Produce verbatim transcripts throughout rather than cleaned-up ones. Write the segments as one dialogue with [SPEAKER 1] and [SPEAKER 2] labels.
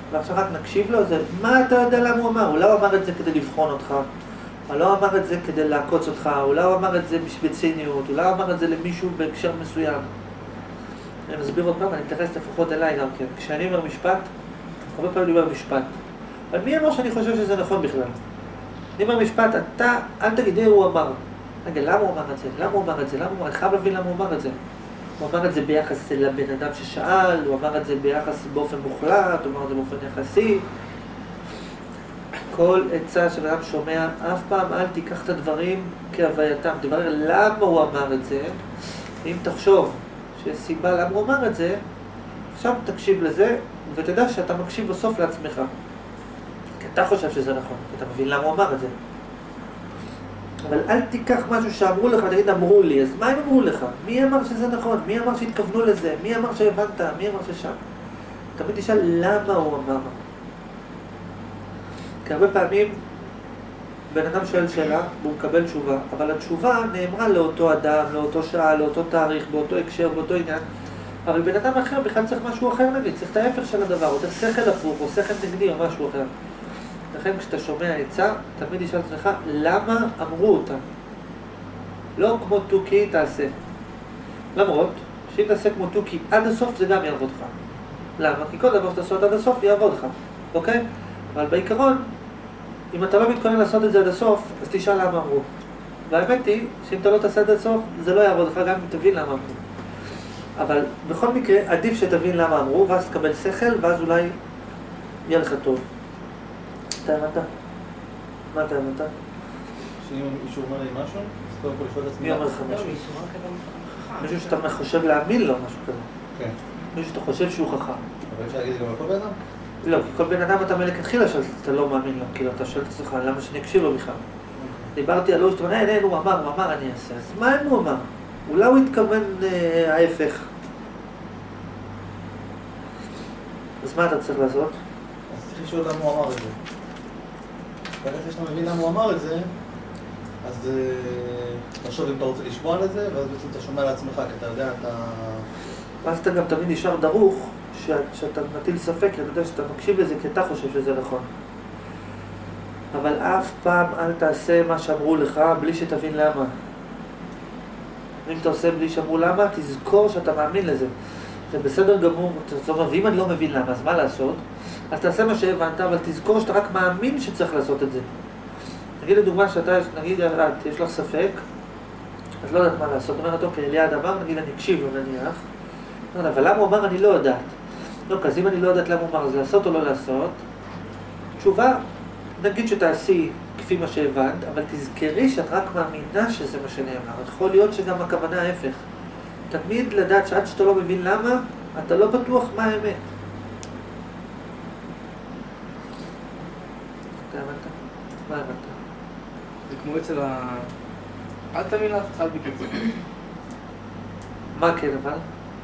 [SPEAKER 1] ועכשיו רק נקשיב לו, זה מה אתה יודע למה הוא אמר? אולי הוא אמר את זה כדי לבחון אותך, אולי הוא אמר את זה כדי לעקוץ אותך, אולי הוא אמר את זה בציניות, אולי הוא אמר את זה למישהו בהקשר מסוים. אני מסביר עוד פעם, אני מתייחס לפחות אליי גם כן. כשאני אומר משפט, הרבה פעמים אני אומר משפט. אבל מי אמר שאני חושב שזה נכון בכלל? אני אומר משפט, אתה, אל תגידי הוא אמר. רגע, למה הוא אמר את זה? למה הוא אמר את זה? למה הוא אמר? אני חייב להבין למה הוא אמר את זה. הוא אמר את זה ביחס לבן אדם ששאל, הוא אמר את זה ביחס באופן מוחלט, הוא אמר את זה באופן יחסי. כל עצה שבן אדם שומע, אף פעם אל תיקח את הדברים כהווייתם. תברר למה הוא אמר את זה. אם תחשוב שיש סיבה למה הוא אמר את זה, עכשיו תקשיב לזה, ותדע שאתה מקשיב בסוף לעצמך. כי אתה חושב שזה נכון, כי אתה מבין למה הוא אמר את זה. אבל אל תיקח משהו שאמרו לך, תגיד אמרו לי, אז מה הם אמרו לך? מי אמר שזה נכון? מי אמר שהתכוונו לזה? מי אמר שהבנת? מי אמר ששם? תמיד תשאל למה הוא אמר. כי הרבה פעמים בן אדם שואל שאלה והוא מקבל תשובה, אבל התשובה נאמרה לאותו אדם, לאותו שעה, לאותו תאריך, באותו הקשר, באותו עניין. אבל בן אדם אחר בכלל צריך משהו אחר נגיד, צריך את ההפך של הדבר, או צריך שכל הפוך, או שכל נגדי, או משהו אחר. לכן כשאתה שומע עצה, תמיד תשאל את עצמך, למה אמרו אותה? לא כמו תוכי תעשה. למרות, שאם תעשה כמו תוכי עד הסוף, זה גם יעבוד לך. למה? כי כל דבר שתעשו עד הסוף, יעבוד לך. אוקיי? אבל בעיקרון, אם אתה לא מתכונן לעשות את זה עד הסוף, אז תשאל למה אמרו. והאמת היא, שאם אתה לא תעשה עד הסוף, זה לא יעבוד לך, גם אם תבין למה אמרו. אבל בכל מקרה, עדיף שתבין למה אמרו, ואז תקבל שכל, ואז אולי יהיה לך טוב. אתה הבנת? מה אתה הבנת?
[SPEAKER 2] שאם מישהו אומר לי משהו, אז קודם כל לשאול את עצמי.
[SPEAKER 1] מי אומר לך משהו? מישהו שאתה חושב להאמין לו, משהו כזה.
[SPEAKER 2] כן.
[SPEAKER 1] מישהו שאתה חושב שהוא חכם.
[SPEAKER 2] אבל אפשר להגיד גם על כל בן אדם?
[SPEAKER 1] לא, כי כל בן אדם אתה מלכתחילה שאתה לא מאמין לו, כאילו אתה שואל את עצמך, למה שאני אקשיב לו בכלל? דיברתי על הוא, שאתה אומר, אין, אין, הוא אמר, הוא אמר, אני אעשה. אז מה אם הוא אמר? אולי הוא התכוון אה, ההפך. אז מה אתה צריך לעשות?
[SPEAKER 2] אז צריך לשאול למה הוא אמר את זה. ברגע שאתה מבין למה הוא אמר את זה, אז תחשוב אם אתה רוצה לשמוע על זה, ואז בעצם אתה שומע לעצמך, כי אתה יודע, אתה...
[SPEAKER 1] ואז אתה גם תמיד נשאר דרוך, שאתה מטיל ספק, אתה יודע שאתה מקשיב לזה כי אתה חושב שזה נכון. אבל אף פעם אל תעשה מה שאמרו לך בלי שתבין למה. אם אתה עושה בלי שאמרו למה, תזכור שאתה מאמין לזה. זה בסדר גמור, זאת אומרת, ואם אני לא מבין למה, אז מה לעשות? אז תעשה מה שהבנת, אבל תזכור שאתה רק מאמין שצריך לעשות את זה. נגיד לדוגמה שאתה, נגיד, את, יש לך ספק, אז לא יודעת מה לעשות. זאת אומרת, אוקיי, ליד אמר, נגיד, אני אקשיב לו נניח, אבל למה הוא אמר, אני לא יודעת. לא, אז אם אני לא יודעת למה הוא אמר, אז לעשות או לא לעשות? תשובה, נגיד שתעשי כפי מה שהבנת, אבל תזכרי שאת רק מאמינה שזה מה שנאמר. יכול להיות שגם הכוונה ההפך. תמיד לדעת שעד שאתה לא מבין למה, אתה לא בטוח מה האמת. אתה הבנת? מה הבנת?
[SPEAKER 3] זה כמו אצל ה... אל תאמין לאף אחד בקצב.
[SPEAKER 1] מה כן אבל?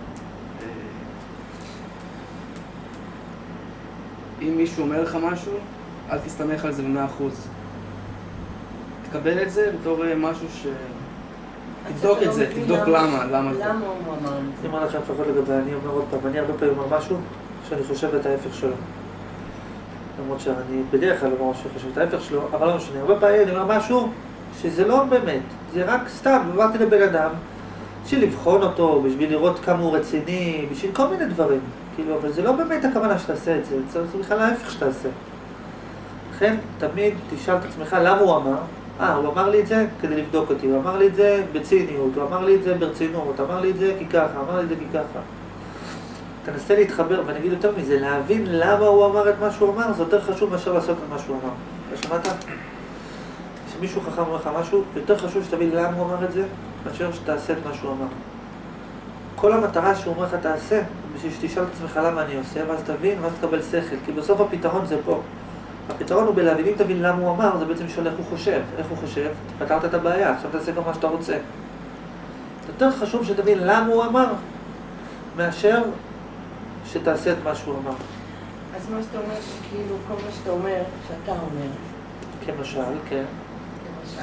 [SPEAKER 3] אם מישהו אומר לך משהו, אל תסתמך על זה במאה אחוז. תקבל את זה בתור משהו ש... תבדוק את זה, תבדוק למה, למה זה.
[SPEAKER 4] למה הוא אמר את זה?
[SPEAKER 1] אני אומר לכם לפחות לגבי, אני אומר עוד פעם, אני הרבה פעמים אומר משהו שאני חושב את ההפך שלו. למרות שאני בדרך כלל אומר שאני חושב את ההפך שלו, אבל לא משנה. הרבה פעמים אני אומר משהו שזה לא באמת, זה רק סתם, עברתי לבן אדם, בשביל לבחון אותו, בשביל לראות כמה הוא רציני, בשביל כל מיני דברים. כאילו, אבל זה לא באמת הכוונה שתעשה את זה, זה בכלל ההפך שתעשה. לכן, תמיד תשאל את עצמך למה הוא אמר. אה, הוא אמר לי את זה כדי לבדוק אותי, הוא אמר לי את זה בציניות, הוא אמר לי את זה ברצינות, אמר לי את זה כי ככה, אמר לי את זה כי ככה. תנסה להתחבר, ואני אגיד יותר מזה, להבין למה הוא אמר את מה שהוא אמר, זה יותר חשוב מאשר לעשות את מה שהוא אמר. אתה שמעת? כשמישהו חכם אומר לך משהו, יותר חשוב שתבין למה הוא אמר את זה, מאשר שתעשה את מה שהוא אמר. כל המטרה שהוא אומר לך תעשה, בשביל שתשאל את עצמך למה אני עושה, ואז תבין, ואז תקבל שכל, כי בסוף הפתרון זה פה. הפתרון הוא בלהבין, אם תבין למה הוא אמר, זה בעצם שואל איך הוא חושב. איך הוא חושב? פתרת את הבעיה, עכשיו תעשה גם מה שאתה רוצה. יותר חשוב שתבין למה הוא אמר, מאשר שתעשה את מה שהוא אמר.
[SPEAKER 4] אז מה שאתה אומר, כאילו, כל מה שאתה אומר, שאתה אומר.
[SPEAKER 1] כמשל, כן.
[SPEAKER 4] למשל,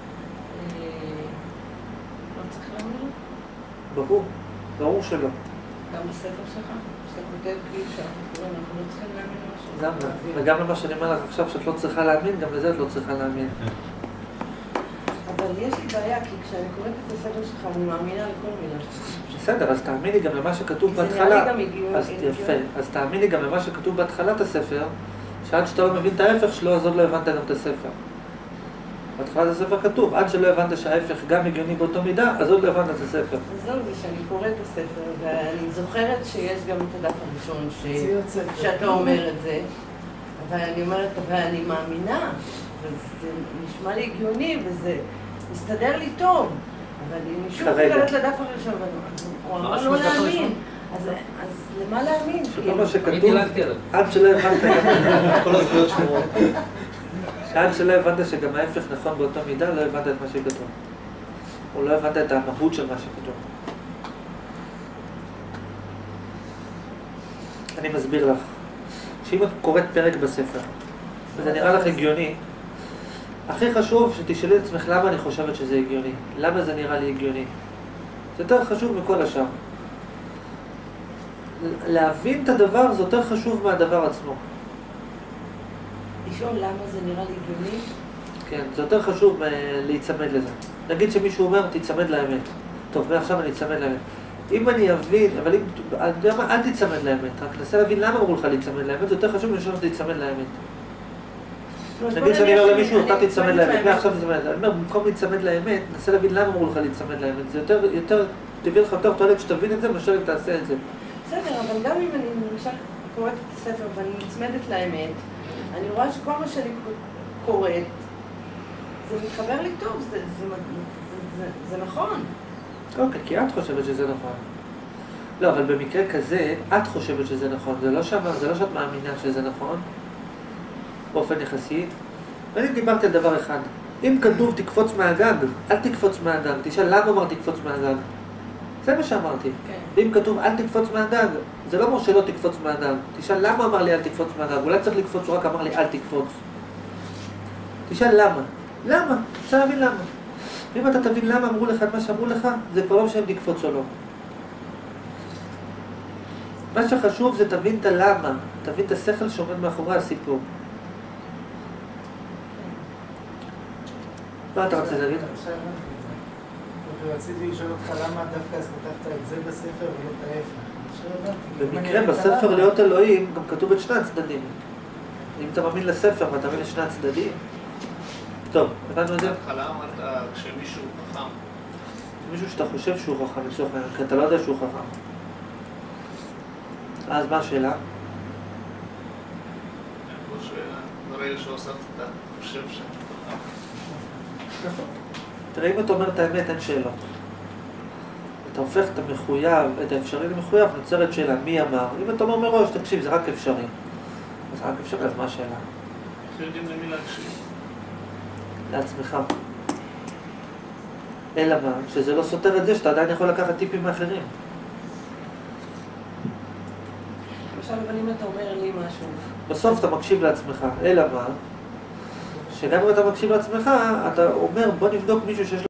[SPEAKER 4] לא צריך להאמין?
[SPEAKER 1] ברור, ברור שלא.
[SPEAKER 4] גם בספר שלך, שאתה כותב כאילו שאנחנו קוראים, אנחנו לא צריכים להאמין משהו.
[SPEAKER 1] גם, וגם למה שאני אומר לך עכשיו שאת לא צריכה להאמין, גם לזה את לא צריכה להאמין.
[SPEAKER 4] אבל יש לי בעיה, כי כשאני קוראת את הספר שלך, אני מאמינה לכל מילה.
[SPEAKER 1] בסדר, אז תאמיני גם למה שכתוב
[SPEAKER 4] זה
[SPEAKER 1] בהתחלה.
[SPEAKER 4] נראה לי גם הגיוני.
[SPEAKER 1] אז יפה, אז תאמיני גם למה שכתוב בהתחלת הספר, שעד שאתה לא מבין את ההפך שלו, אז עוד לא הבנת גם את הספר. בהתחלת הספר כתוב, עד שלא הבנת שההפך גם הגיוני באותו מידה, אז עוד לא הבנת את הספר.
[SPEAKER 4] אז זהו, זה שאני קוראת את הספר, ואני זוכרת שיש גם את הדף הראשון ש... שאתה אומר את זה, אבל אני אומרת, אבל אני מאמינה, וזה נשמע לי הגיוני, וזה מסתדר לי טוב, אבל אני שוב חוזרת לדף הראשון, הוא אמר לא להאמין, אז למה להאמין?
[SPEAKER 1] שכל מה שכתוב, עד שלא הבנת גם...
[SPEAKER 2] כל הזכויות שמורות.
[SPEAKER 1] שעד שלא הבנת שגם ההפך נכון באותה מידה, לא הבנת את מה שכתוב. או לא הבנת את המהות של מה שכתוב. אני מסביר לך, שאם את קוראת פרק בספר, וזה נראה לך הגיוני, הכי חשוב שתשאלי את עצמך למה אני חושבת שזה הגיוני. למה זה נראה לי הגיוני. זה יותר חשוב מכל השאר. להבין את הדבר זה יותר חשוב מהדבר עצמו.
[SPEAKER 4] לשאול למה זה נראה לי הגיוני?
[SPEAKER 1] כן, זה יותר חשוב להיצמד לזה. נגיד שמישהו אומר, תיצמד לאמת. טוב, ועכשיו אני אצמד לאמת. אם אני אבין, אבל אם, אל תיצמד לאמת, רק נסה להבין למה אמרו לך להיצמד לאמת, זה יותר חשוב לשאול להיצמד לאמת. נגיד שאני אומר למישהו, אתה תיצמד לאמת, ועכשיו תיצמד לאמת. אני אומר, במקום להיצמד לאמת, נסה להבין למה אמרו לך להיצמד לאמת. זה יותר, יותר, תביא לך יותר תועלת שתבין את זה, מאשר אם תעשה את זה.
[SPEAKER 4] בסדר, אבל גם אם אני למשל קוראת את הספר ואני נצמדת לאמת, אני רואה שכל מה שאני קוראת, זה מתחבר לי טוב, זה, זה, זה, זה, זה נכון.
[SPEAKER 1] אוקיי, כי את חושבת שזה נכון. לא, אבל במקרה כזה, את חושבת שזה נכון. זה לא שמה, זה לא שאת מאמינה שזה נכון, באופן יחסי. ואני דיברתי על דבר אחד. אם כתוב תקפוץ מהגג, אל תקפוץ מהגג. תשאל למה אמר תקפוץ מהגג. זה מה שאמרתי.
[SPEAKER 4] כן.
[SPEAKER 1] ואם כתוב אל תקפוץ מהגג, זה לא אומר שלא תקפוץ מהגג. תשאל למה אמר לי אל תקפוץ מהגג. אולי צריך לקפוץ, הוא רק אמר לי אל תקפוץ. תשאל למה. למה? אפשר להבין למה. ואם אתה תבין למה אמרו לך את מה שאמרו לך, זה כבר לא משנה אם תקפוץ או לא. מה שחשוב זה תבין את הלמה, תבין את השכל שעומד מאחורי הסיפור. מה אתה רוצה להגיד?
[SPEAKER 5] רציתי לשאול אותך למה דווקא אז כתבת את זה בספר ולא את ההפך.
[SPEAKER 1] במקרה בספר להיות אלוהים גם כתוב את שני הצדדים. אם אתה מאמין לספר ואתה מאמין לשני הצדדים. טוב, הבנו את זה?
[SPEAKER 6] בהתחלה אמרת כשמישהו חכם.
[SPEAKER 1] מישהו שאתה חושב שהוא חכם לצורך העניין, כי אתה לא יודע שהוא חכם. אז מה השאלה?
[SPEAKER 6] אין פה שאלה. ברגע שהוספת אתה חושב שאתה חכם.
[SPEAKER 1] נכון. תראה, אם אתה אומר את האמת, אין שאלות. אתה הופך את המחויב, את האפשרי למחויב, נוצרת שאלה, מי אמר? אם אתה אומר מראש, תקשיב, זה רק אפשרי. אז רק אפשרי, אז מה השאלה?
[SPEAKER 6] איך יודעים למי להקשיב?
[SPEAKER 1] לעצמך. אלא מה? שזה לא סותר את זה שאתה עדיין יכול לקחת טיפים מאחרים.
[SPEAKER 4] למשל, אבל אם אתה אומר לי משהו...
[SPEAKER 1] בסוף אתה מקשיב לעצמך. אלא מה? שגם אם אתה מקשיב לעצמך, אתה אומר, בוא נבדוק מישהו שיש לו...